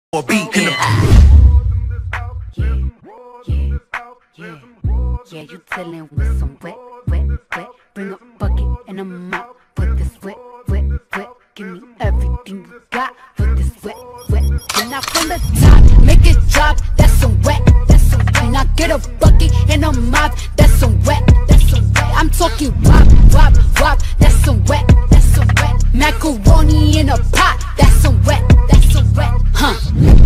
Or beat in the Yeah, you tellin' with some wet. Bring a bucket and a mop for this wet. Give me everything you got for this wet. And now from the top, make it drop. That's some wet. Now get a bucket and a mop. That's some wet. I'm talking wop. That's some wet. Macaroni in a pot. That's some wet. Huh?